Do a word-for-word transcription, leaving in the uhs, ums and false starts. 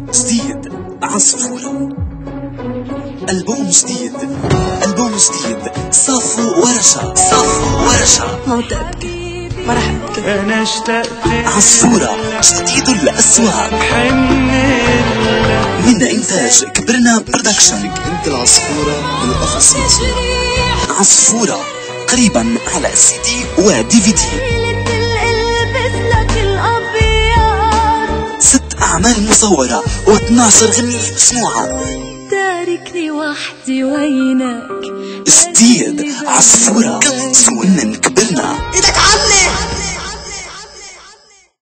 جديد عصفورة. ألبوم جديد ألبوم جديد صافو ورشا صافو ورشا. ما بدي أبكي، ما رح أبكي. أنا اشتقت عصفورة جديد الأسواق من إنتاج كبرنا برودكشن. انت العصفورة بالقفص مقصود. عصفورة قريبا على سي دي ودي في دي. ست أعمال مصورة واثناشر غنية مسموعة. تاركني وحدي وينك جديد عصفورة من كبرنا. ايدك عني.